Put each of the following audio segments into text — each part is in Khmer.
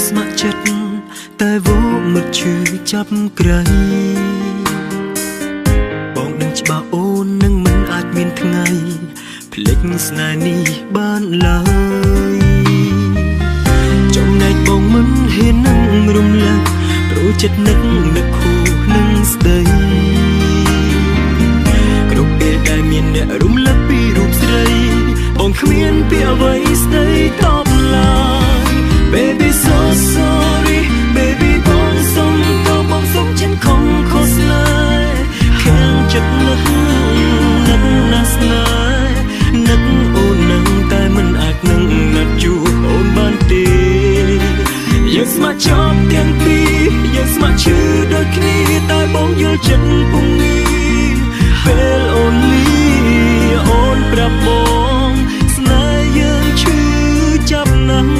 ស្ម័គ្រចិត្តតែវមិនឈឺចាប់ក្រៃបងដឹងច្បាស់អូននឹងមិនអាចមានថ្ងៃភ្លេចស្នេហ៍នេះបានឡើយចំណែកបងមិនហ៊ាននឹងរំលឹកព្រោះចិត្តនឹកខូនឹងស្ដីគ្រប់ពេលដែលមានអ្នករំលឹកពីរូបស្រីបងគ្មានពាក្យអ្វីស្ដីតបឡើយ Baby so sorry Baby បងសុំតើបងសុំចិនខំខុសឡើយខាងចិត្តនឹកណាស់ស្នេហ៍នឹកអូននឹងតែមិនអាចនឹងណាត់ជួបអូនបានទេយើងស្ម័គ្រជាប់ទាំងពីរយើងស្ម័គ្រឈឺដូចគ្នាតែបងយល់ចិត្តពុំមានពេលអូនលីអូនប្រាប់បងស្នេហ៍យើងឈឺចាប់ណាស់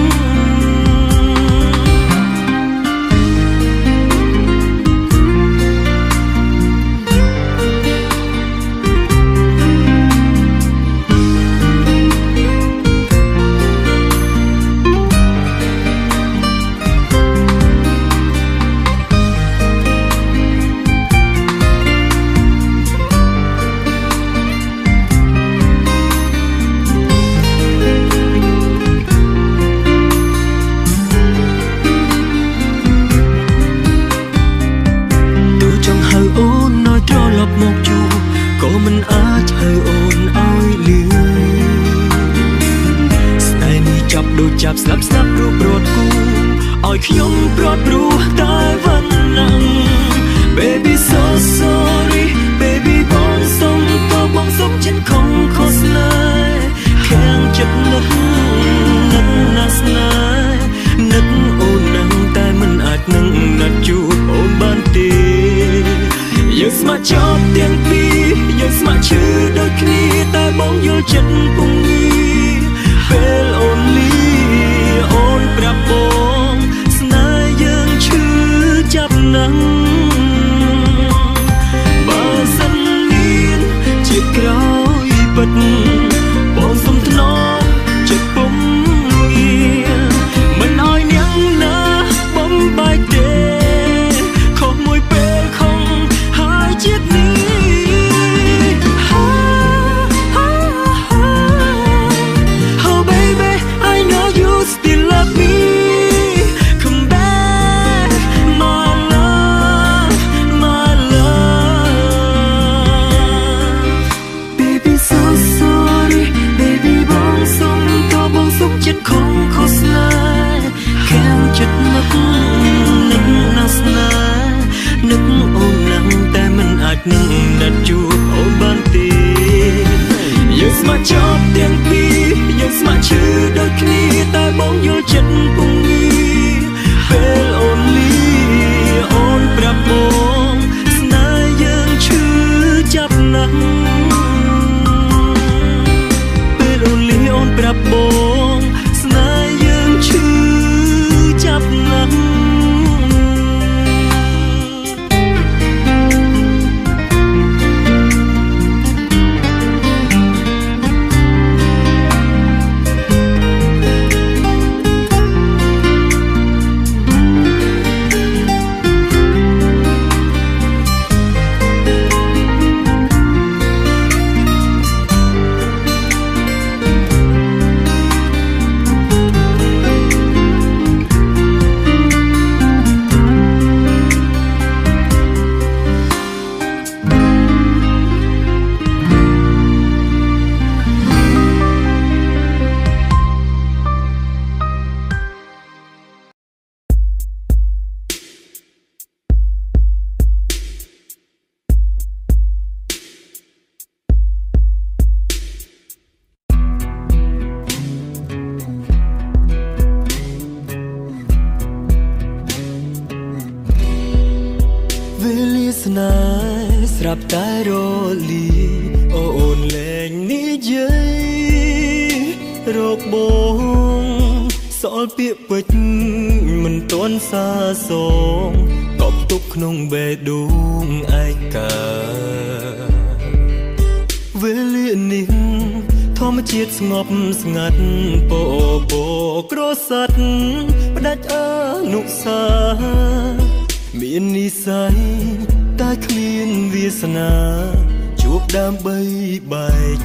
មកជួបក៏មិនអាចហៅអូនឲ្យលឺស្នេហ៍នេះចាប់ដូចចាប់ស្លាប់រូបរត់គូឲ្យខ្ញុំប្រត់ព្រោះតែវណ្ណាំ Baby so sorry Baby បងសុំតើបងសុំចិនខំខុសឡើយខាងចិត្តនឹកណាស់ស្នេហ៍នឹកអូននឹងតែមិនអាចនឹងណាត់ជួបអូនបានទេយើងស្ម័គ្រជាប់ទាំងពីរយើងស្ម័គ្រឈឺដូចគ្នាតែបងយល់ចិត្តពុំមានពេលអូនលីអូនប្រាប់បងស្នេហ៍យើងឈឺចាប់ណាស់បើសិនមានជាក្រោយពិតបងសុំថ្នមចិត្តពុំមានមិនឲ្យនាងណាបំបាយទេខុសមួយពេលខំជាតិនេះ Oh baby I know you still love me Come back my love my love Baby so sorry Baby បងសុំក៏បងសុំចិត្តខំខុសឡើយខាងចិត្តនឹកណាស់ស្នេហ៍នឹកអូននឹងតែមិនអាចនឹងណាត់ជួបអូនបានទេយើងស្ម័គ្រជាប់ទាំងពីរយើងស្ម័គ្រឈឺដូចគ្នាតែបងយល់ចិត្តពុំមានពេលអូនលីអូនប្រាប់បងស្នេហ៍យើងឈឺចាប់ណាស់ពេលអូនលីអូនប្រាប់បងស្នេហ៍យើងឈឺចាប់ណាស់ស្រាប់តែរលីអូនលែងនិយាយរកបងសល់ពាក្យពេចន៍មិនទាន់សាសងកប់ទុកក្នុងបេះដូងឯកាវេលានេះថម្មជាតិស្ងប់ស្ងាត់ពពក្រស័តផ្ដាច់អនុសាមាននិស្ស័យតែគ្មានវាសនាជួបដើម្បីបែក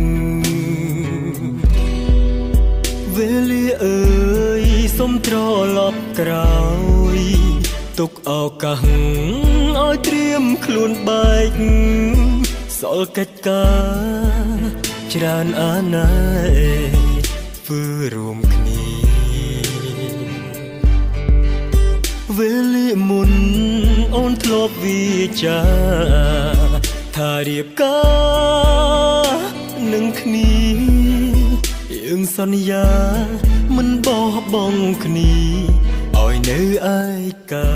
វេលាអើយសុំត្រឡប់ក្រោយទុកឱកាសឲ្យត្រៀមខ្លួនបែកសល់កិច្ចការច្រើនអាណែធ្វើរួមគ្នាវេលាមុនអូនធ្លាប់វាចាថារៀបការនឹងគ្នាយើងសន្យាមិនបោះបង់គ្នាឲ្យនៅឯកា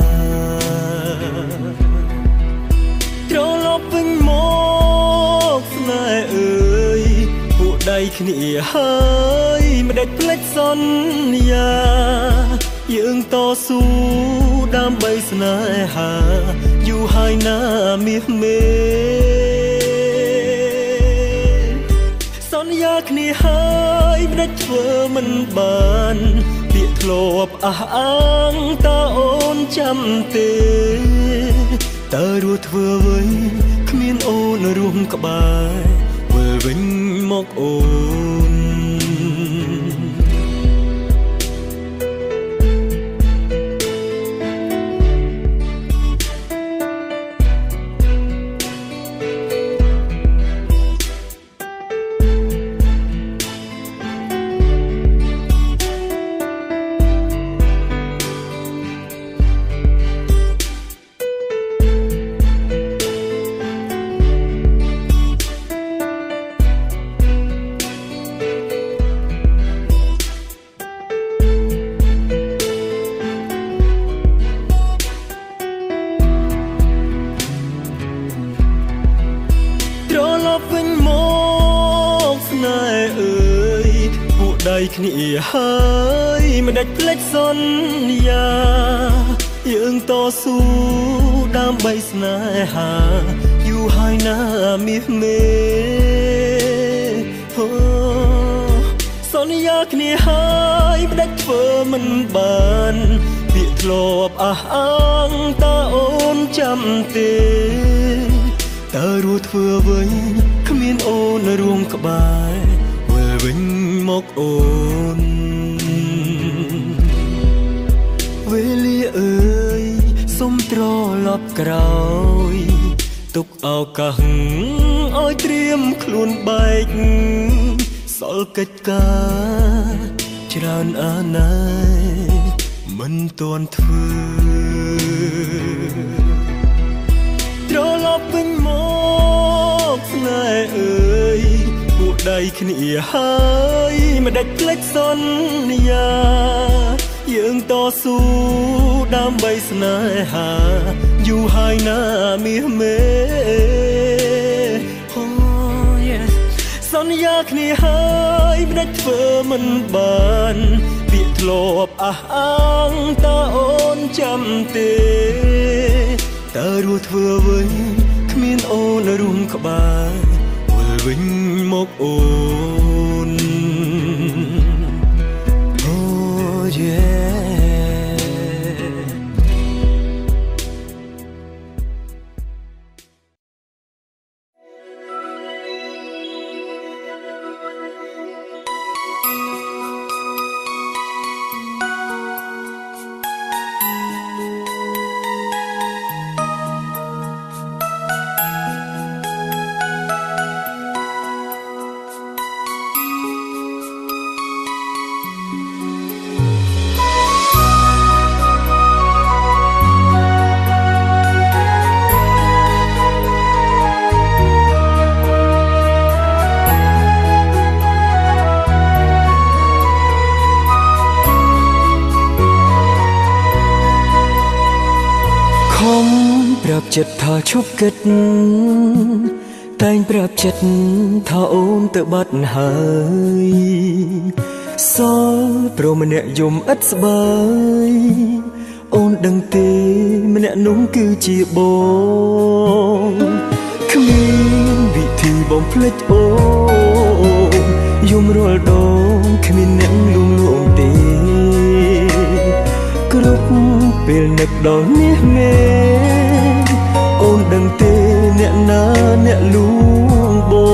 ត្រឡប់វិញមកស្នេហ៍អើយពួកដៃគ្នាហើយមិនដេចភ្លេចសន្យាយើងតស៊ូដើម្បីស្នេហាយូរហើយណាមាសមេសន្យាគ្នាហើយមិនដេចធ្វើមិនបានពាក្យធ្លាប់អះអាងតើអូនចាំទេតើរស់ធ្វើវិញគ្មានអូនរួមក្បែរវិលវិញមកអូនគ្នាហើយមិនដេចភ្លេចសន្យាយើងតស៊ូដើម្បីស្នេហាយូរហើយណាមាសមេសន្យាគ្នាហើយមិនដេចធ្វើមិនបានពាក្យធ្លាប់អះអាងតើអូនចាំទេតើរស់ធ្វើវិញគ្មានអូនរួមក្បែរវិញមកអូនវេលាអើយសុំត្រឡប់ក្រោយទុកឱកាសឲ្យត្រៀមខ្លួនបែកសល់កិច្ចការច្រើនអាណែមិនទាន់ធ្វើត្រឡប់វិញមកស្នេហ៍អើយពួកដៃគ្នាហើយមិនដេចភ្លេចសន្យាយើងតស៊ូដើម្បីស្នេហាយូរហើយណាមាសមេសន្យាគ្នាហើយមិនដេចធ្វើមិនបានពាក្យធ្លាប់អះអាងតើអូនចាំទេតើរស់ធ្វើវិញគ្មានអូនរួមក្បែរវិញមកអូនអូយេចិត្តថាឈប់គិតតែងប្រាប់ចិត្តថាអូនទៅបាត់ហើយសល់ព្រមម្នាក់យំឥតស្បើយអូនដឹងទេម្នាក់នោះគឺជាបងគ្មានវិធីបំភ្លេចអូននឹកដល់នេះមេអូនដឹងទេអ្នកណាអ្នកលួង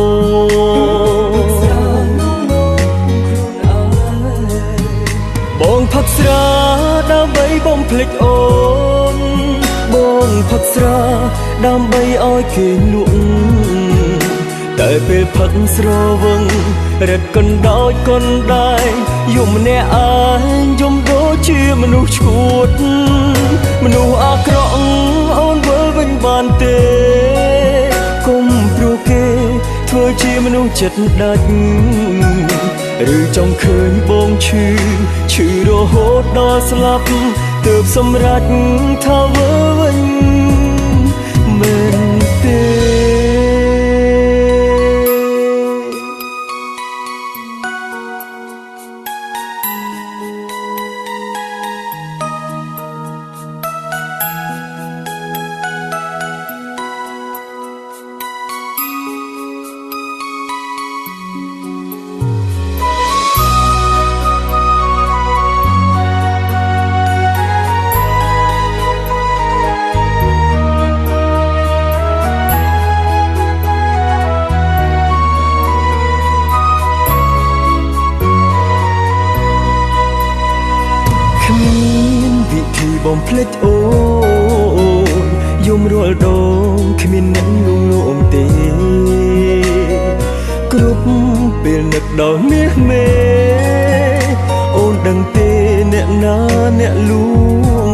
បងផឹកស្រាដើម្បីបំភ្លេចអូនបងផឹកស្រាដើម្បីឲ្យគេលក់តែពេលផឹកស្រវឹងរត់កណ្ដោចកណ្ដាយយំម្នាក់ឯងយំដូចជាមនុស្សឈួតមនុស្សអាក្រក់អូនវិលវិញបានទេគុំព្រោះគេធ្វើជាមនុស្សចិត្តដាច់ឬចង់ឃើញបងឈឺរហូតដល់ស្លាប់ទើបសម្រេចថាវិលវិញមែនទេបំភ្លេចអូនយំរាល់ដងគ្មានអ្នកលួងលោមទេគ្រប់ពេលនឹកដល់មាសមេអូនដឹងទេអ្នកណាអ្នកលួង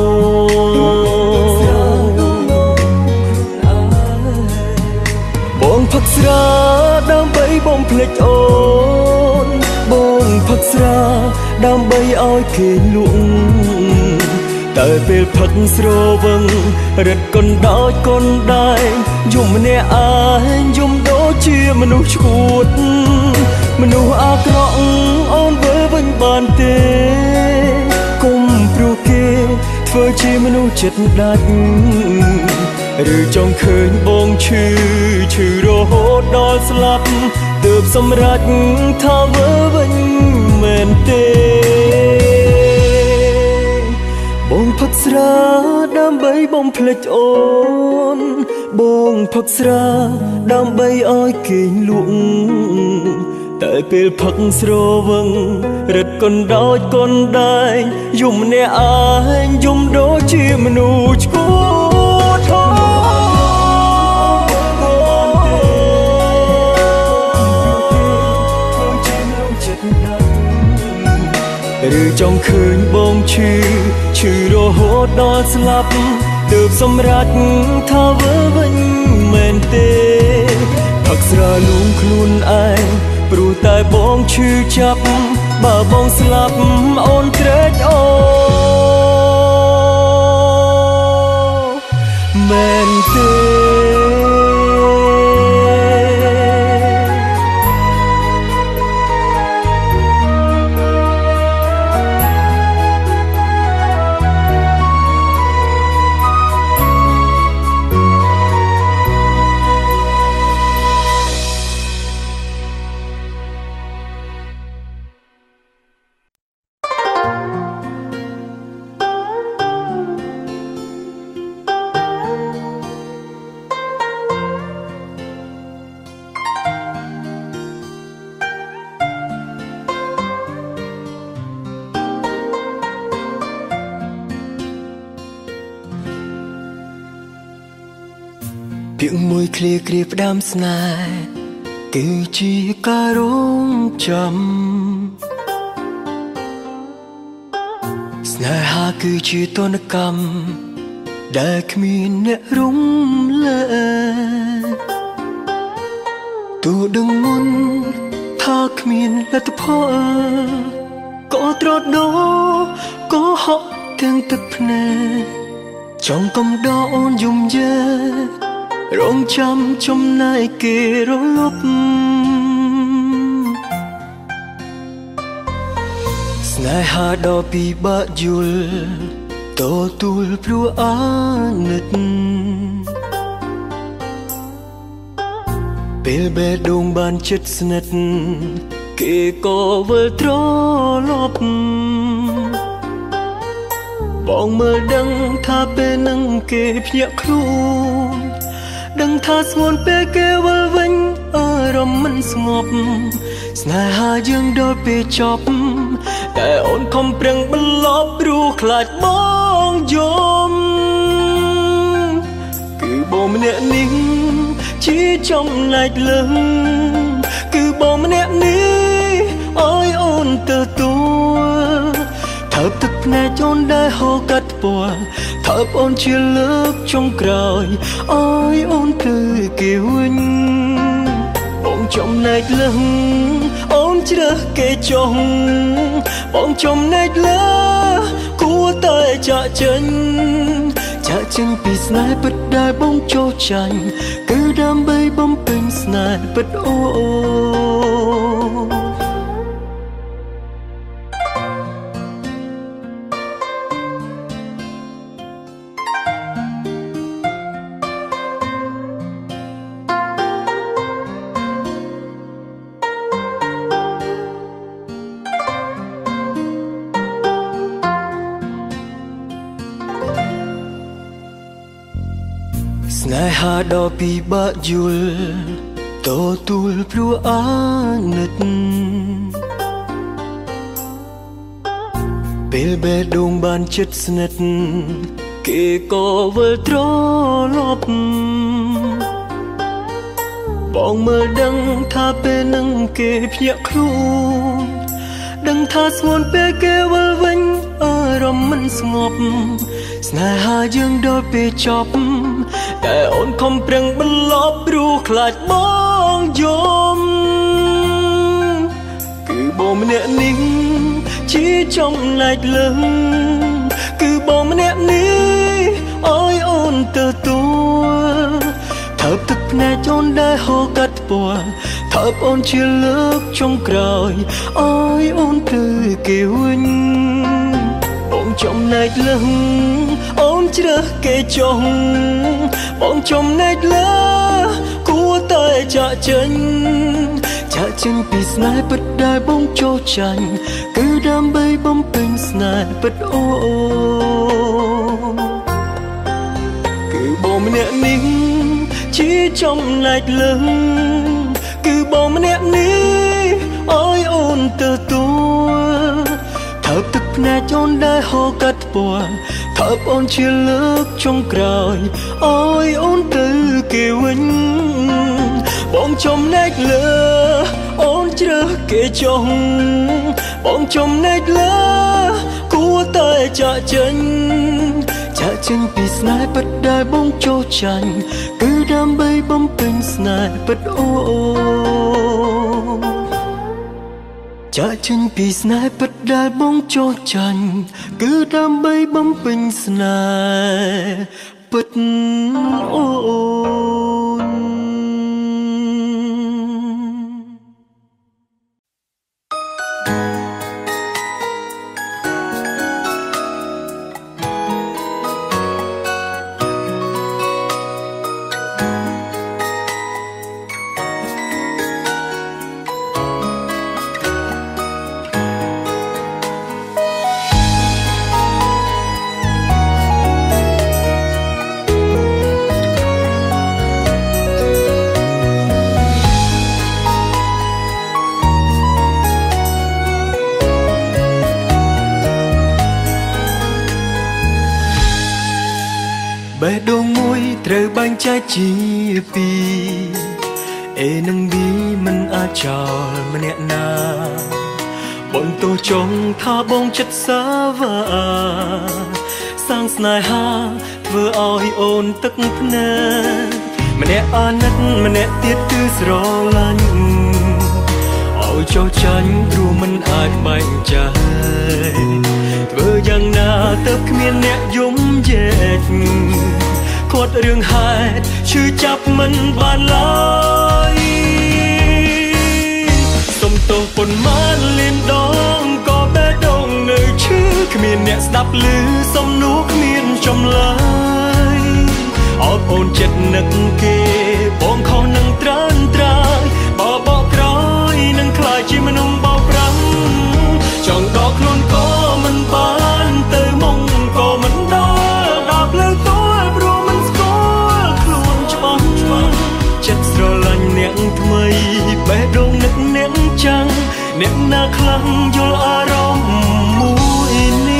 បងផឹកស្រាដើម្បីបំភ្លេចអូនបងផឹកស្រាដើម្បីឲ្យគេលួងតែពេលផឹកស្រវឹងរត់កណ្ដោចកណ្ដាយយំម្នាក់ឯងយំដូចជាមនុស្សឈួតមនុស្សអាក្រក់អូនវិលវិញបានទេគុំព្រោះគេធ្វើជាមនុស្សចិត្តដាច់ឬចង់ឃើញបងឈឺរហូតដល់ស្លាប់ទើបសម្រេចថាវិលវិញមែនទេបងផឹកស្រាដើម្បីបំភ្លេចអូនបងផឹកស្រាដើម្បីឲ្យគេលក់តែពេលផឹកស្រវឹងរត់កណ្ដោចកណ្ដាយយំម្នាក់ឯងយំដូចជាមនុស្សឈួតឬចង់ឃើញបងឈឺរហូតដល់ស្លាប់ទើបសម្រេចថាវិលវិញមែនទេផឹកស្រាលួងខ្លួនឯងព្រោះតែបងឈឺចាប់បើបងស្លាប់អូនត្រេកអូមែនទេពាក្យមួយឃ្លាគ្រាផ្ដាំស្នេហ៍គឺជាការរងចាំស្នេហាគឺជាទណ្ឌកម្មដែលគ្មានអ្នករំលែកទូដឹងមុនថាគ្មានលទ្ធផលក៏ត្រដោក៏ហក់ទាំងទឹកភ្នែកចង់កំដរអូនយំយេរងចាំចំណែកគេរលប់ស្នេហាដ៏ពិបាកយល់តទូលព្រោះអាណិតពេលបេះដូងបានជិតស្និទ្ធគេក៏វិលត្រឡប់បងមើលដឹងថាពេលនឹងគេភ្ញាក់ខ្លួនដឹងថាស្ងួនពេលគេវិលវិញអារម្មណ៍មិនស្ងប់ស្នេហាយើងដល់ពេលចប់តែអូនខំប្រឹងបន្លប់ព្រោះខ្លាចបងយំគឺបងម្នាក់នេះជាចំណែកលឹងគឺបងម្នាក់នេះអើយអូនទទួលថើបទឹកភ្នែកអូនដែលហូរកាត់ពណ៌ថើបអូនជាលើកចុងក្រោយអើយអូនទៅគេវិញបងចំណែកលឹងអូនជ្រើសគេចុះបងចំណែកលើគួរតែចាក់ចេញពីស្នេហ៍ពិតដែលបងចូលចាញ់គឺដើម្បីបំពេញស្នេហ៍ពិតអូស្នេហាដ៏ពិបាកយល់ទទួលព្រោះអាណិតពេលបេះដូងបានជិតស្និទ្ធគេក៏វិលត្រឡប់បងមើលដឹងថាពេលនឹងគេភ្ញាក់ខ្លួនដឹងថាស្ងួនពេលគេវិលវិញអារម្មណ៍មិនស្ងប់ស្នេហាយើងដល់ពេលចប់តែអូនខំប្រឹងបន្លប់ព្រោះខ្លាចបងយំគឺបងម្នាក់នេះជាចំណែកលឹងគឺបងម្នាក់នេះអើយអូនទទួលថើបទឹកភ្នែកអូនដែលហូរកាត់ពណ៌ថើបអូនជាលើកចុងក្រោយអើយអូនទៅគេវិញបងចំណែកលឹងអូនជ្រើសគេចុះបងចំណែកលើគួរតែចាក់ចេញពីស្នេហ៍ពិតដែលបងចូលចាញ់គឺដើម្បីបំពេញស្នេហ៍ពិតអូគឺបងម្នាក់នេះជាចំណែកលឹងគឺបងម្នាក់នេះអើយអូនទទួលថើបទឹកភ្នែកអូនដែលហូរកាត់ពណ៌ថើបអូនជាលើកចុងក្រោយអើយអូនទៅគេវិញបងចំណែកលើអូនជ្រើសគេចុះបងចំណែកលើគួរតែចាក់ចេញពីស្នេហ៍ពិតដែលបងចូលចាញ់គឺដើម្បីបំពេញស្នេហ៍ពិតអូចាក់ចេញពីស្នេហ៍ពិតដែលបងចូលចាញ់គឺដើម្បីបំពេញស្នេហ៍ពិតអូបេះដូងមួយត្រូវបែងចែកជាពីរ A និង B មិនអាចចោលម្នាក់ណាបន្ទោចងថាបងចិត្តសាវាសាងស្នេហាធ្វើឲ្យអូនទឹកភ្នែកម្នាក់អាណិតម្នាក់ទៀតគឺស្រឡាញ់ឲ្យចោលចាញ់ព្រោះមិនអាចបែងចែកធ្វើយ៉ាងណាទៅគ្មានអ្នកយំយែកគាត់រឿងហេតុឈឺចាប់មិនបានឡើយសុំទោសប៉ុន្មានលានដងក៏បេះដូងនៅឈឺគ្មានអ្នកស្ដាប់ឮសំណួរគ្មានចម្លើយអបអូនចិត្តនឹកគេបងខុសនឹងត្រានត្រាយបបកក្រោយនឹងខ្លាចជាមនុស្សបោកប្រាំចង់ដកខ្លួនក៏មិនបានទៅមុខក៏អ្នកណាខ្លាំងយល់អារម្មណ៍មួយនេះ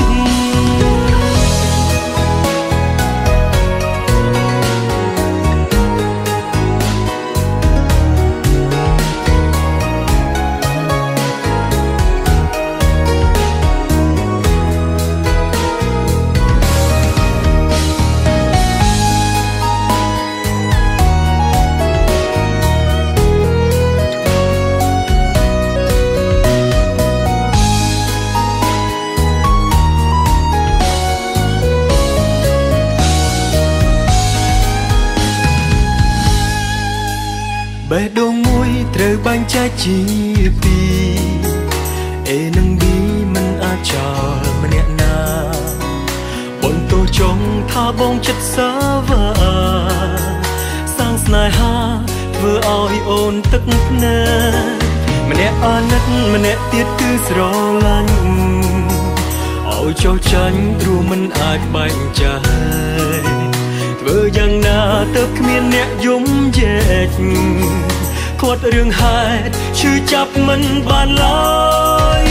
បេះដូងមួយត្រូវបែងចែកជាពីរ A និង B មិនអាចចោលម្នាក់ណាបន្ទោចង់ថាបងចិត្តសាវាសាងស្នេហាធ្វើឲ្យអូនទឹកភ្នែកម្នាក់អាណិតម្នាក់ទៀតគឺស្រឡាញ់ឲ្យចោលចាញ់ព្រោះមិនអាចបែងចែកធ្វើយ៉ាងណាទើបគ្មានអ្នកយំយែកគាត់រឿងហេតុឈឺចាប់មិនបានឡើយ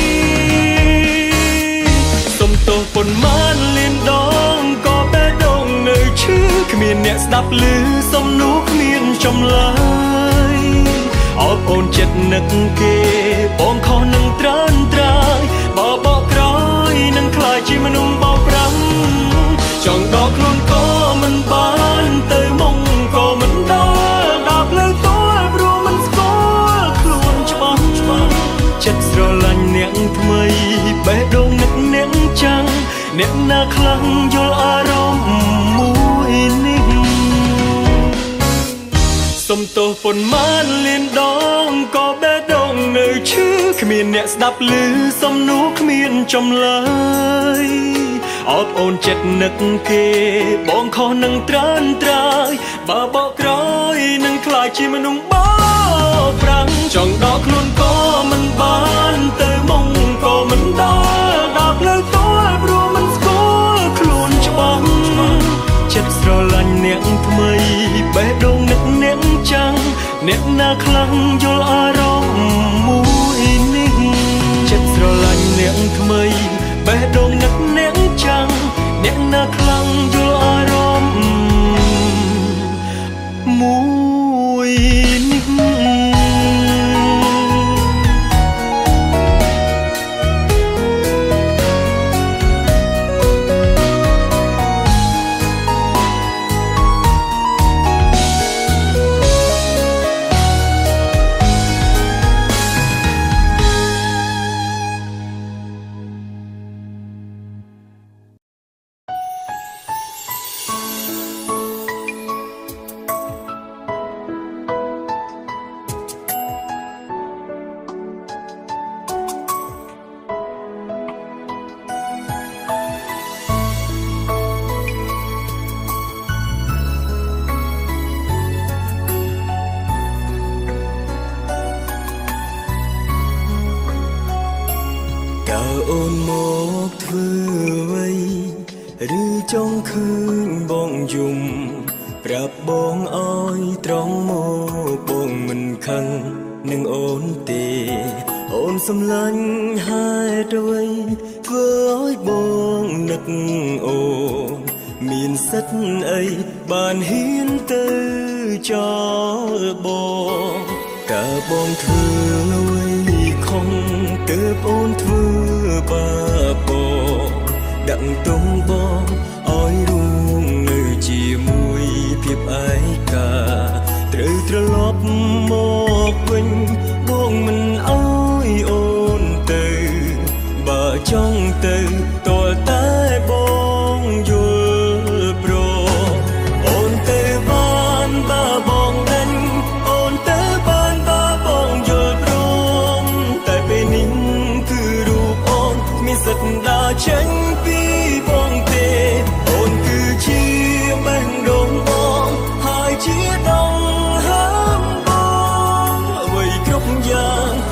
សុំទោសប៉ុន្មានលានដងក៏បេះដូងនៅឈឺគ្មានអ្នកស្ដាប់ឮសំណួរគ្មានចម្លើយអបអូនចិត្តនឹកគេបងខុសនឹងត្រានត្រាយបបកក្រោយនឹងខ្លាចជាមនុស្សបោកប្រាំចង់ដកខ្លួនក៏មិនបានទៅមុខក៏មិនដល់ដល់លើតួព្រោះមិនស្គាល់ខ្លួនច្បាស់ចិត្តស្រឡាញ់អ្នកថ្មីបេះដូងនឹកអ្នកចាំងអ្នកណាខ្លាំងយល់អារម្មណ៍មួយនេះសុំទោសប៉ុន្មានលានដងក៏បេះដូងនៅឈឺគ្មានអ្នកស្ដាប់ឮសំណួរគ្មានចម្លើយអបអូនចិត្តនឹកគេបងខុសនឹងត្រានត្រាយបើបកក្រោយនឹងខ្លាចជាមនុស្សបោកប្រាំងចង់ដកខ្លួនក៏មិនបានទៅមុខក៏មិនដល់ដល់លើតួព្រោះមិនស្គាល់ខ្លួនច្បាស់ចិត្តស្រឡាញ់អ្នកថ្មីបេះដូងនឹកអ្នកចាំងអ្នកណាខ្លាំងយល់អារម្មណ៍មួយនេះចិត្តស្រឡាញ់អ្នកថ្មីបេះដូងនឹកអ្នកចាំងអ្នកណាខ្លាំងយល់អារម្មណ៍មួយនេះអូនមកធ្វើអ្វីឬចង់ឃើញបងយំប្រាប់បងឲ្យត្រង់មកបងមិនខឹងនឹងអូនទេអូនសម្លាញ់ហេតុអ្វីធ្វើឲ្យបងនឹកអូនមានសិទ្ធអីបានហ៊ានទៅចោលបងតើបងធ្វើអ្វីខំទើបអូនធ្វើបាបបងដាក់ទុំបងឲ្យរួមនៅជាមួយភាពឯកាត្រូវត្រឡប់មកវិញបងមិនអោយអូនទៅបើចង់ទៅតើតែបងយល់ព្រមអូនទៅបានបើបងដេញអូនទៅបានបើបងយល់ព្រមតែពេលនេះគឺរូបអូនមានសិទ្ធិដើរចេញពីបងទេអូនគឺជាបេះដូងបងហើយជាដងហើមបងអ្វីគ្រប់យ៉ាង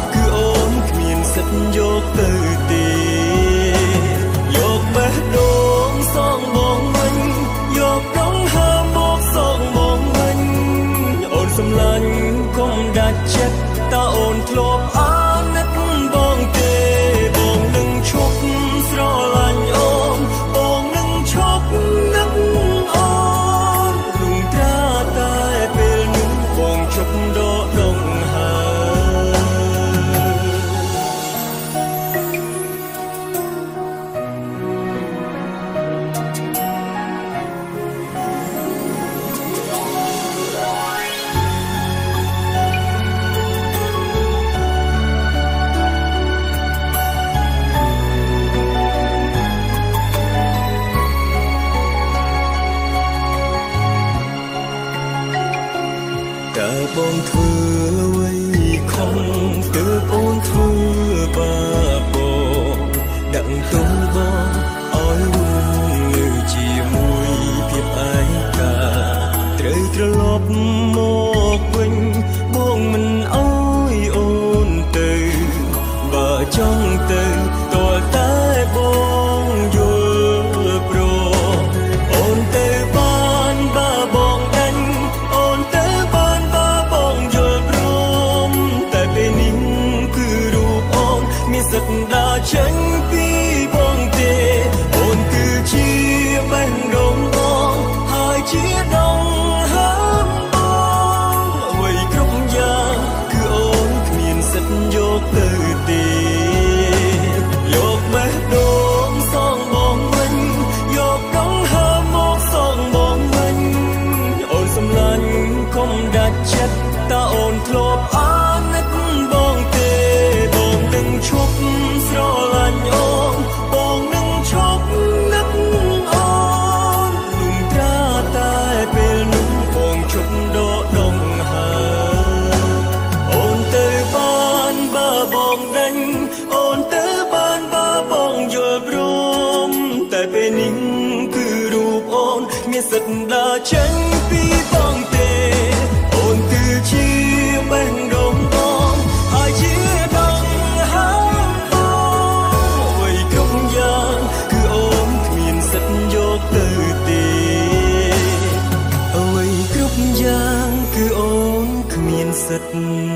សិទ្ធដើរចេញពីបងទេអូនគឺជាបេះដូងបងហើយជាដងហើមបងអ្វីគ្រប់យ៉ាងគឺអូនគ្មានសិទ្ធយកទៅទេយកបេះដូងសងបងវិញយកដងហើមមកសងបងវិញអូនសម្លាញ់កុំដាច់ចិត្តតើអូនធ្លាប់អាណិតបងទេបងនឹងឈប់ស្រឡាញ់អូនបងនឹងឈប់នឹកអូនលំត្រាតែពេលនោះបងឈប់ដកដងហើអូនទៅបានបើបងដេញអូនទៅបានបើបងយល់ព្រមតែពេលនេះគឺរូបអូនមានសិទ្ធដើរចេញពីបងទេអូនគឺជាបេះដូងបងហើយជាដងហើមបងអ្វីគ្រប់យ៉ាងគឺអូនគ្មានសិទ្ធយកទៅទេអ្វីគ្រប់យ៉ាងគឺអូនគ្មានសិទ្ធ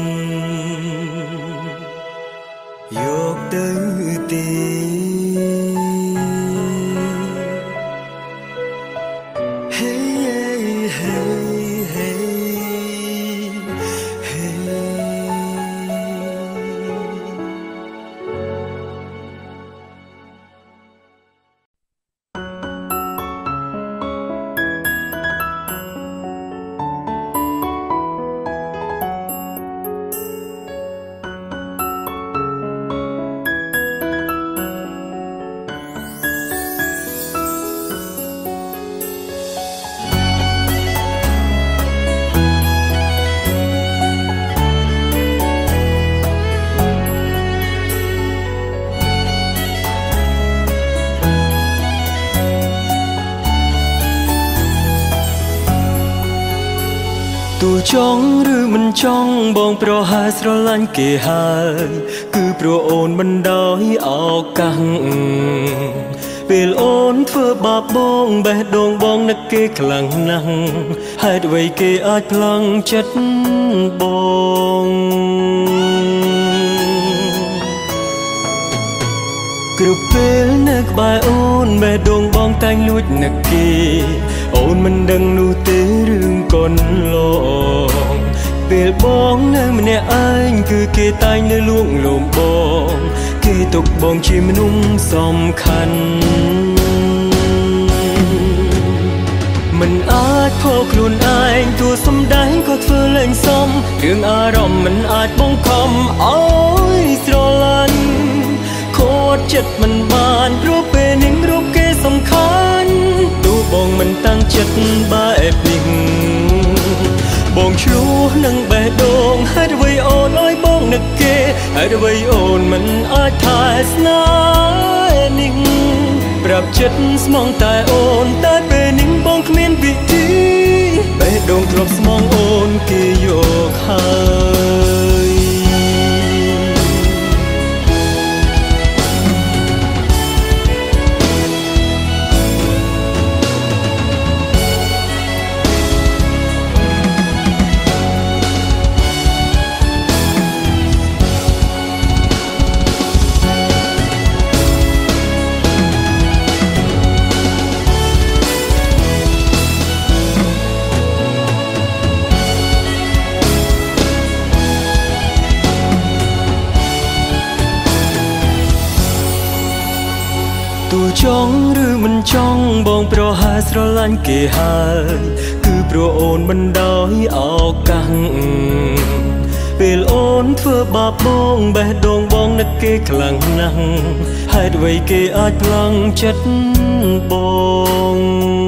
យកទៅទេ ចង់ឬមិនចង់បងប្រហែលស្រឡាញ់គេហើយគឺព្រោះអូនមិនដោយឱកាសពេលអូនធ្វើបាបបងបេះដូងបងនឹកគេខ្លាំងណាស់ហេតុអ្វីគេអាចផ្លង់ចិត្តបងគ្រប់ពេលនៅក្បែរអូនបេះដូងបងតែងលួចនឹកគេអូនមិនដឹងនោះទេរឿងកូនឡងពេលបងនៅម្នាក់ឯងគឺគេតែងនៅលួងលោមបងគេទុកបងជាមនុស្សសំខាន់មិនអាចខកខ្លួនឯងទោះសំដែងក៏ធ្វើលែងសមរឿងអារម្មណ៍មិនអាចបង្ខំអើយស្រឡាញ់ខូចចិត្តមិនបានព្រោះពេលនេះរូបគេសំខាន់ទោះបងមិនតាំងចិត្តបែបនេះបងឆ្លោះនឹងបេះដូងហេតុអ្វីអូនឲ្យបងនឹកគេហេតុអ្វីអូនមិនអាចថែស្នេហ៍នេះប្រាប់ចិត្តស្មងតែអូនតែពេលនេះបងគ្មានវិធីបេះដូងធ្លាប់ស្មងអូនគេយកហើយចង់ឬមិនចង់បងប្រហែលស្រឡាញ់គេហើយគឺព្រោះអូនមិនដោយឱកាសពេលអូនធ្វើបាបបងបេះដូងបងនឹកគេខ្លាំងណាស់ហេតុអ្វីគេអាចផ្លង់ចិត្តបង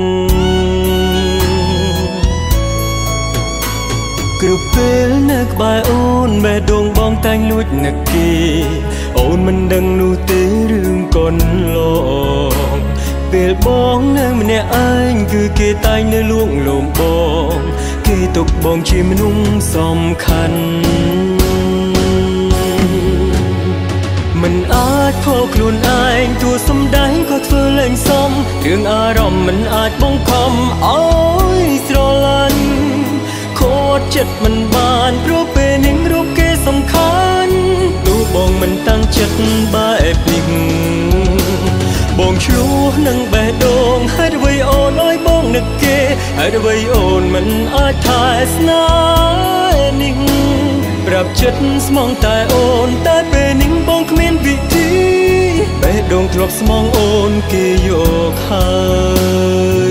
គ្រប់ពេលនៅក្បែរអូនបេះដូងបងតែងលួចនឹកគេអូនមិនដឹងនោះទេរឿងកូនឡងពេលបងនៅម្នាក់ឯងគឺគេតែងនៅលួងលោមបងគេទុកបងជាមនុស្សសំខាន់មិនអាចខកខ្លួនឯងទោះសំដែងក៏ធ្វើលែងសមរឿងអារម្មណ៍មិនអាចបង្ខំអើយស្រឡាញ់ខូចចិត្តមិនបានព្រោះពេលនេះរូបគេសំខាន់ទោះបងមិនតាំងចិត្តបែបនេះបងឆ្លោះនឹងបេះដូងហេតុអ្វីអូនឲ្យបងនឹកគេហេតុអ្វីអូនមិនអាចថែស្នេហ៍នេះប្រាប់ចិត្តស្មងតែអូនតែពេលនេះបងគ្មានវិធីបេះដូងធ្លាប់ស្មងអូនគេយកហើយ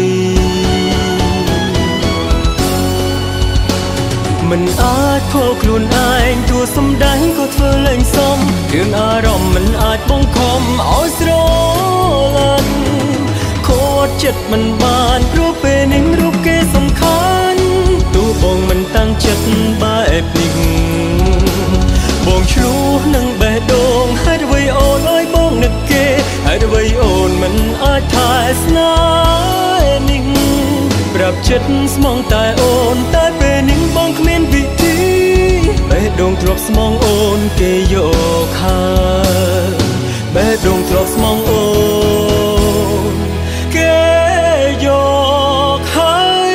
មិនអាចខកខ្លួនឯងទួសំដែងក៏ធ្វើលែងសមរឿងអារម្មណ៍មិនអាចបងខំឲ្យស្រឡាញ់ខកចិត្តមិនបានព្រោះពេលនេះរូបគេសំខាន់ទោះបងមិនតាំងចិត្តបែបនេះបងឆ្លោះនឹងបេះដូងហេតុអ្វីអូនឲ្យបងនឹកគេហេតុអ្វីអូនមិនអាចថែស្នេហ៍នេះប្រាប់ចិត្តស្មងតែអូនតែពេលនេះបងគ្មានវិធីបេះដូងធ្លាប់ស្មងអូនគេយកហើយបេះដូងធ្លាប់ស្មងអូនគេយកហើយ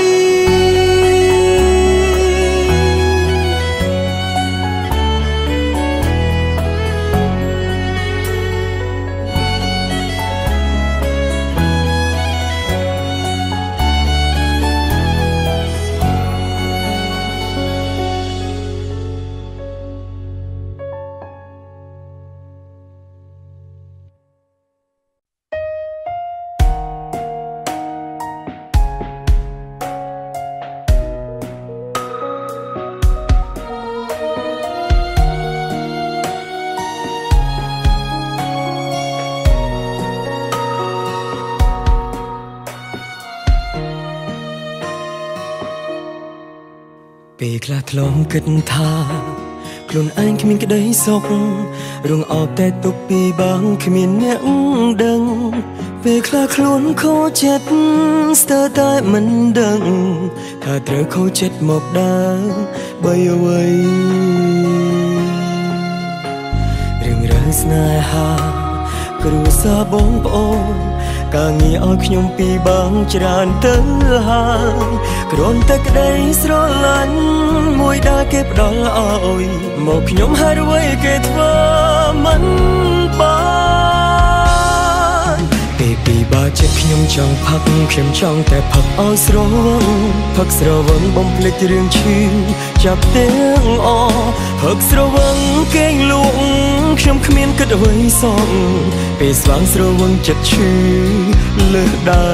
ពេលខ្លះធ្លងគិតថាខ្លួនឯងគ្មានក្តីសុខរងអបតែទុកពីបងគ្មានអ្នកដឹងពេលខ្លះខ្លួនខូចចិត្តស្ទើរតែមិនដឹងថាត្រូវខូចចិត្តមកដែរបីអ្វីរឿងរ៉ាវស្នេហាគ្រួសារបងប្អូនការងារឲ្យខ្ញុំពីបងច្រើនទៅហើយគ្រាន់តែក្តីស្រឡាញ់មួយដែលគេផ្ដល់ឲ្យមកខ្ញុំហេតុអ្វីគេធ្វើមិនបានពេលពីបាចិត្តខ្ញុំចង់ផឹកខ្ញុំចង់តែផឹកឲ្យស្រវឹងផឹកស្រវឹងបំភ្លេចរឿងឈឺចាប់ទាំងអផឹកស្រវឹងគេងលក់ខ្ញុំគ្មានគិតអ្វីសោះពេលស្វាងស្រវឹងចិត្តឈឺលើសដើ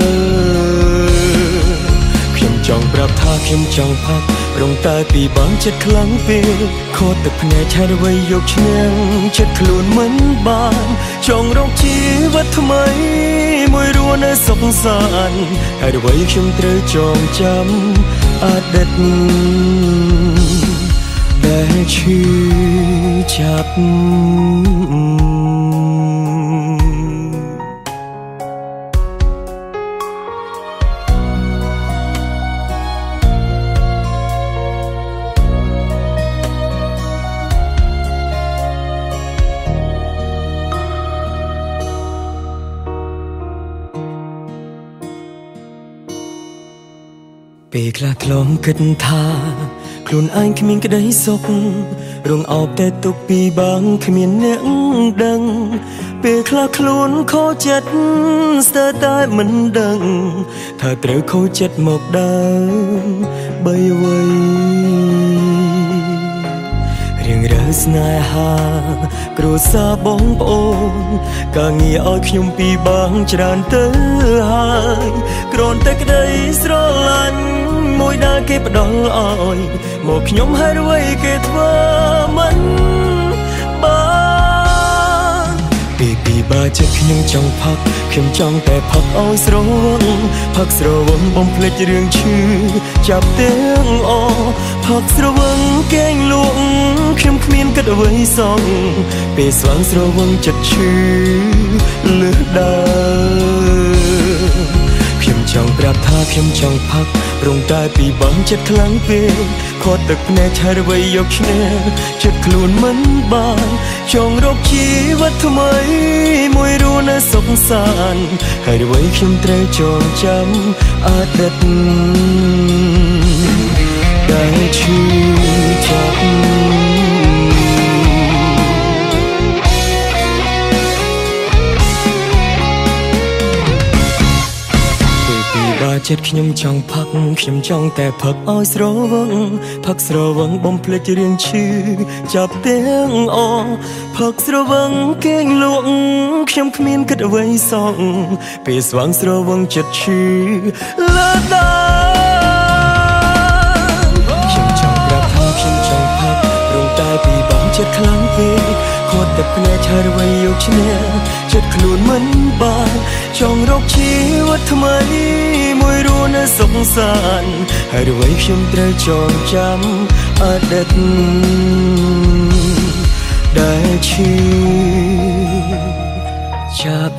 ខ្ញុំចង់ប្រាប់ថាខ្ញុំចង់ផឹករងតែពីបងចិត្តខ្លាំងពេកខត់ទឹកភ្នែកឆែកអ្វីយកឈ្នះចិត្តខ្លួនមិនបានចង់រកជីវិតថ្មីមួយរស់នៅសុខសាន្តហើយអ្វីខ្ញុំត្រូវចងចាំអតីតដែលឈឺចាប់ពេលខ្លះធ្លងគិតថាខ្លួនឯងគ្មានក្តីសុខរងអោបតែទុកពីបងគ្មានអ្នកដឹងពេលខ្លះខ្លួនខូចចិត្តស្ទើរតែមិនដឹងថាត្រូវខូចចិត្តមកដែរបីអ្វីរឿងរ៉ាវស្នេហាគ្រួសារបងប្អូនការងារឲ្យខ្ញុំពីបងច្រើនទៅហើយគ្រាន់តែក្តីស្រឡាញ់មួយដែលគេផ្ដល់ឲ្យមកខ្ញុំហេតុអ្វីគេធ្វើមិនបានពេលពីបាចិត្តខ្ញុំចង់ផឹកខ្ញុំចង់តែផឹកឲ្យស្រវឹងផឹកស្រវឹងបំភ្លេចរឿងឈឺចាប់ទាំងអផឹកស្រវឹងគេងលក់ខ្ញុំគ្មានគិតអ្វីសោះពេលស្វាងស្រវឹងចិត្តឈឺលើសដើខ្ញុំចង់ប្រាប់ថាខ្ញុំចង់ផឹករងតែពីបងចិត្តខ្លាំងពេកខត់ទឹកភ្នែកឆែកអ្វីយកឈ្នះចិត្តខ្លួនមិនបានចង់រកជីវិតថ្មីមួយរស់នៅសុខសាន្តហើយអ្វីខ្ញុំត្រូវចងចាំអតីតដែលឈឺចាប់ចិត្តខ្ញុំចង់ផឹកខ្ញុំចង់តែផឹកឲ្យស្រវឹងផឹកស្រវឹងបំភ្លេចរឿងឈឺចាប់ទាំងអផឹកស្រវឹងគេងលក់ខ្ញុំគ្មានគិតអ្វីសោកពេលស្វាងស្រវឹងចិត្តឈឺលើដាខ្ញុំចង់ប្រាប់ថាខ្ញុំចង់ផឹករងតែពីបងចិត្តខ្លាំងពេកគាត់តែភ្នែកឆើរវៃយកឈ្នះចិត្តខ្លួនមិនបានចង់រកជីវិតថ្មីមួយរស់នៅសុខសាន្តហើយអ្វីខ្ញុំត្រូវចងចាំអតីតដែលឈឺចាប់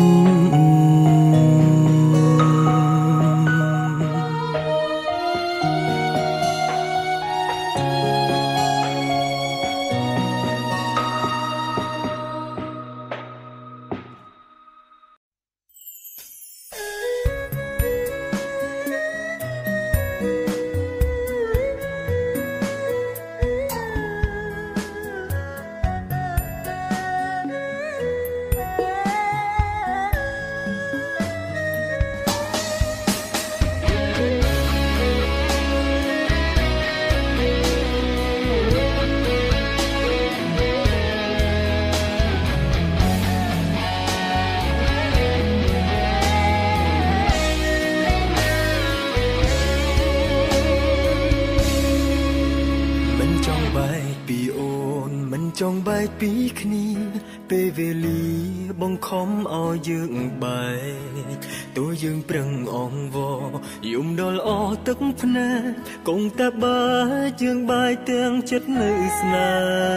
ចង់បែកពីគ្នាពេលវេលាបង្ខំឲ្យយើងបែកទោះយើងប្រឹងអង្វរយំដល់អស់ទឹកភ្នែកគង់តែបែកយើងបែកទាំងចិត្តនៅស្នេ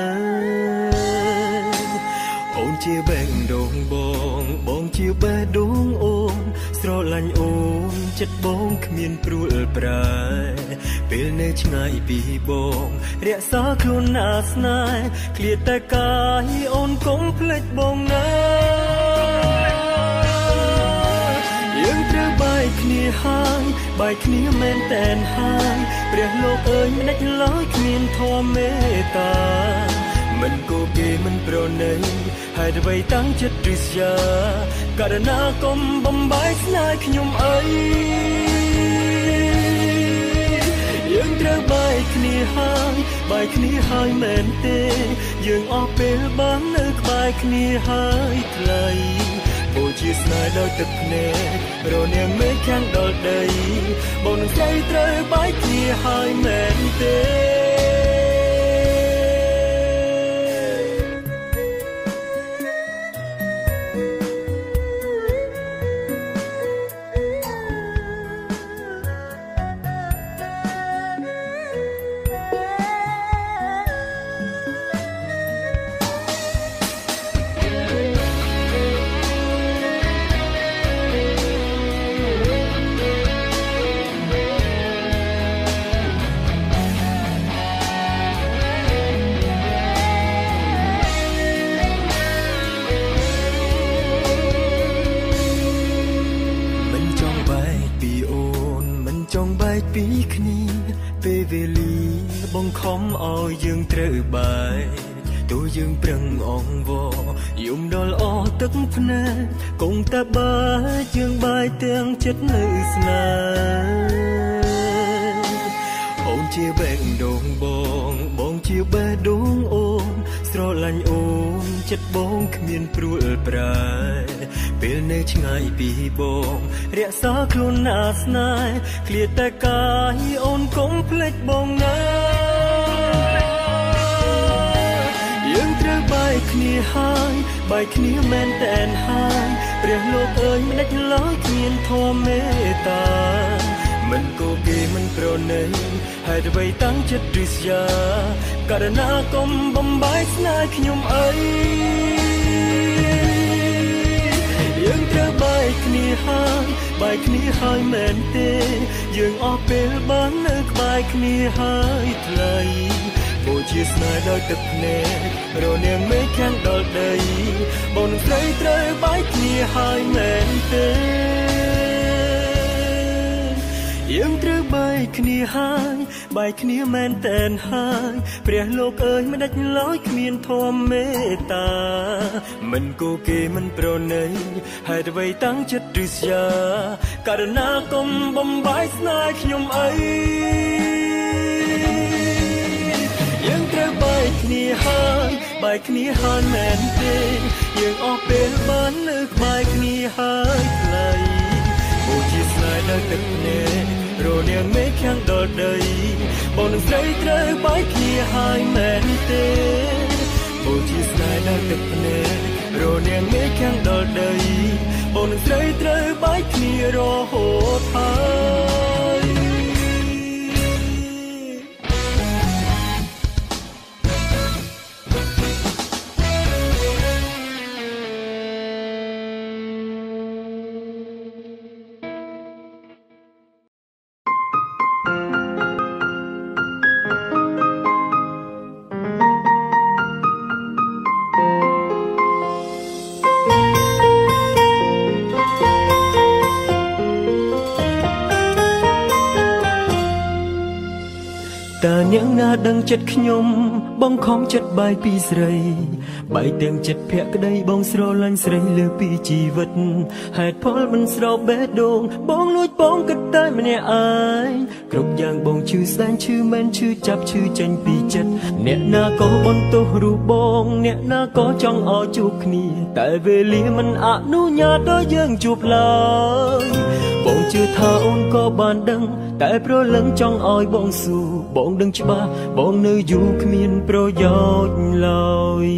ហ៍អូនជាបេះដូងបងជាបេះដូងអូនស្រឡាញ់អូនចិត្តបងគ្មានព្រួលប្រែពេលនៅឆ្ងាយពីបងរក្សាខ្លួនណាស្នេហ៍ឃ្លាតតែកាយអូនកុំភ្លេចបងណាយើងត្រូវបែកគ្នាហើយបែកគ្នាមែនតែនហើយព្រះលោកអើយមិនដាច់ឡើយគ្មានធម៌មេត្តាមិនគូគេមិនប្រណីហើយអ្វីតាំងចិត្តរិះយ៉ាករណាកុំបំបែកស្នេហ៍ខ្ញុំអីយើងត្រូវបែកគ្នាហើយបែកគ្នាហើយមែនទេយើងអស់ពេលបាននៅក្បែរគ្នាហើយថ្លៃអូជាស្នេហ៍ដោយទឹកភ្នែករនាងមេឃខាងដល់ដីបងនឹងស្រីត្រូវបែកគ្នាហើយមែនទេពីគ្នាពេលវេលាបង្ខំឲ្យយើងត្រូវបែកទោះយើងប្រឹងអង្វរយំដល់អស់ទឹកភ្នែកគង់តែបែកយើងបែកទាំងចិត្តនៅស្នេហ៍អូនជាបេះដូងបងជាបេះដូងអូនស្រឡាញ់អូនចិត្តបងគ្មានព្រួលប្រែពេលនៅឆ្ងាយពីបងរក្សាខ្លួនណាស្នេហ៍ឃ្លាតតែកាយអូនកុំភ្លេចបងណាយើងត្រូវបែកគ្នាហើយបែកគ្នាមែនតែនហើយព្រះលោកអើយមិនដាច់ឡើយគ្មានធម៌មេត្តាមិនគូគេមិនប្រណីហើយអ្វីតាំងចិត្តរិះយ៉ាករណាកុំបំបែកស្នេហ៍ខ្ញុំអីយើងត្រូវបែកគ្នាហើយបែកគ្នាហើយមែនទេយើងអស់ពេលបាននៅក្បែរគ្នាហើយថ្លៃអូជាស្នេហ៍ដោយទឹកភ្នែករនាងមេឃខាងដល់ដីបងនឹងស្រីត្រូវបែកគ្នាហើយមែនទេយើងត្រូវបែកគ្នាហើយបែកគ្នាមែនតែនហើយព្រះលោកអើយមិនដាច់ឡើយគ្មានធម៌មេត្តាមិនគូគេមិនប្រណីហេតុអ្វីតាំងចិត្តឬស្យាករណាកុំបំបាយស្នេហ៍ខ្ញុំអីយើងត្រូវបែកគ្នាហើយបែកគ្នាហើយមែនទេយើងអស់ពេលបានលើកបែកគ្នាហើយថ្លៃអូជាស្នេហ៍នៅទឹកភ្នែករនាងមេឃខាងដល់ដីបងនឹងស្រីត្រូវបែកគ្នាហើយមែនទេអូជាស្នេហ៍នៅទឹកភ្នែករនាងមេឃខាងដល់ដីបងនឹងស្រីត្រូវបែកគ្នារហូតហើយតើនាងណាដឹងចិត្តខ្ញុំបងខំចិត្តបាយពីស្រីបាយទាំងចិត្តភក្តីបងស្រឡាញ់ស្រីលើពីជីវិតហេតុផលមិនស្របបេះដូងបងលួចបងគិតតែម្នាក់ឯងគ្រប់យ៉ាងបងឈឺស្ដាយឈឺមែនឈឺចាប់ឈឺចេញពីចិត្តអ្នកណាក៏បន្ទោសរូបបងអ្នកណាក៏ចង់ឲ្យជួបគ្នាតែវេលាមិនអនុញ្ញាតឲ្យយើងជួបឡើយបងជឿថាអូនក៏បានដឹងតែប្រលឹងចង់ឲ្យបងស៊ូបងដឹងច្បាស់បងនៅយូរគ្មានប្រយោជន៍ឡើយ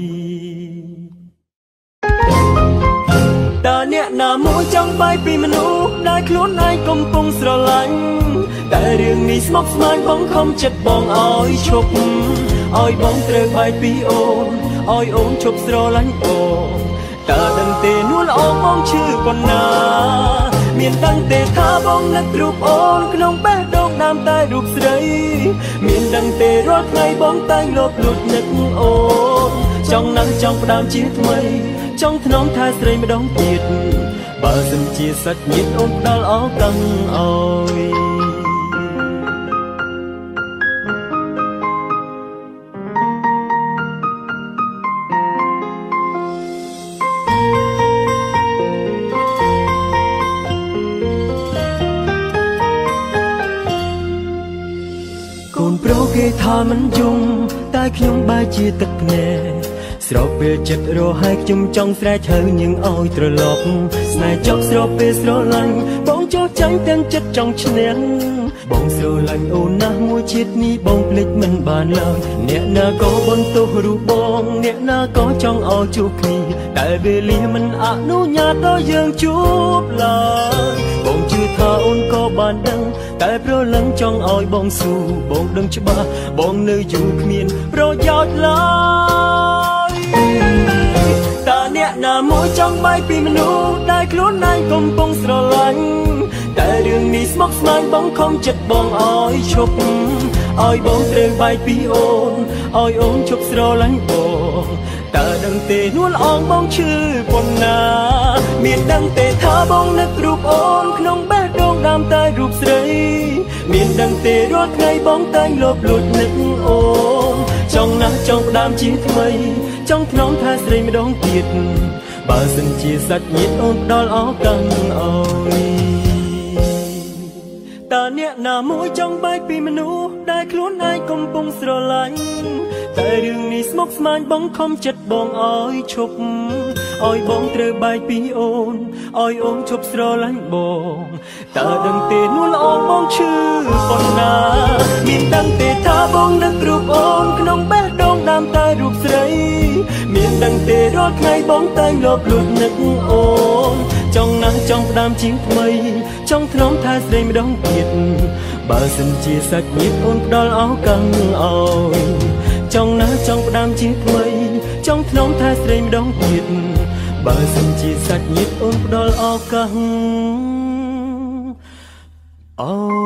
តើអ្នកណាមួយចង់បាយពីមនុស្សដែលខ្លួនឯងកំពុងស្រឡាញ់តែរឿងនេះស្មុគស្មាញបងខំចិត្តបងឲ្យឈប់ឲ្យបងត្រូវបាយពីអូនឲ្យអូនឈប់ស្រឡាញ់បងតើដឹងទេនួនល្អបងឈឺប៉ុណ្ណាមានដឹងទេថាបងនឹករូបអូនក្នុងបេះដូងដើមតែរូបស្រីមានដឹងទេរាល់ថ្ងៃបងតែងលបលួចនឹកអូនចង់ណាស់ចង់ផ្ដើមជាថ្មីចង់ថ្នមថែស្រីម្ដងទៀតបើសិនជាសាច់ញាតិអូនផ្ដល់ឱកាសអើយកូនប្រុសគេថាមិនយំតែខ្ញុំបែរជាទឹកភ្នែកស្របពេលចិត្តរហែកខ្ញុំចង់ស្រែកហៅញឹងឲ្យត្រឡប់ស្នេហ៍ចប់ស្របពេលស្រឡាញ់បងចោលចាញ់ទាំងចិត្តចង់ឈ្នះបងស្រឡាញ់អូនណាស់មួយជាតិនេះបងភ្លេចមិនបានឡើយអ្នកណាក៏បន្ទោសរូបបងអ្នកណាក៏ចង់ឲ្យជួបគ្នាតែវេលាមិនអនុញ្ញាតឲ្យយើងជួបឡើយបងជឿថាអូនក៏បានដឹងតែប្រលឹងចង់ឲ្យបងស៊ូបងដឹងច្បាស់បងនៅយូរគ្មានប្រយោជន៍ឡើយតើអ្នកណាមួយចង់បែកពីមនុស្សដែលខ្លួនឯងកំពុងស្រឡាញ់តែរឿងនេះស្មុគស្មាញបងខំចិត្តបងឲ្យឈប់ឲ្យបងត្រូវបែកពីអូនឲ្យអូនឈប់ស្រឡាញ់បងតើដឹងទេនួនអងបងឈឺប៉ុណ្ណាមានដឹងទេថាបងនឹករូបអូនក្នុងបេះដូងដើមតែរូបស្រីមានដឹងទេរាល់ថ្ងៃបងតែងលបលួចនឹកអូនចង់ណាស់ចង់ផ្ដើមជាថ្មីចង់ថ្នមថែស្រីម្ដងទៀតបើសិនជាសាច់ញាតិអូនផ្ដល់ឱកាសអើយតើអ្នកណាមួយចង់បែកពីមនុស្សដែលខ្លួនឯងកំពុងស្រឡាញ់តែរឿងនេះស្មុគស្មាញបងខំចិត្តបងឲ្យឈប់ឲ្យបងត្រូវបែកពីអូនឲ្យអូនឈប់ស្រឡាញ់បងតើដឹងទេនួនល្អបងឈឺប៉ុណ្ណាមានដឹងទេថាបងនឹករូបអូនក្នុងបេះដូងដើមតែរូបស្រីមានដឹងទេរាល់ថ្ងៃបងតែងលបលួចនឹកអូនចង់ណាស់ចង់ផ្ដើមជាថ្មីចង់ថ្នមថែស្រីម្ដងទៀតបើសិនជាសាច់ញាតិអូនផ្ដល់ឱកាសឲ្យចង់ណាស់ចង់ផ្ដើមជាថ្មីចង់ថ្នមថែស្រីម្ដងទៀតបើសិនជាសាច់ញាតិអូនផ្ដល់ឱកាស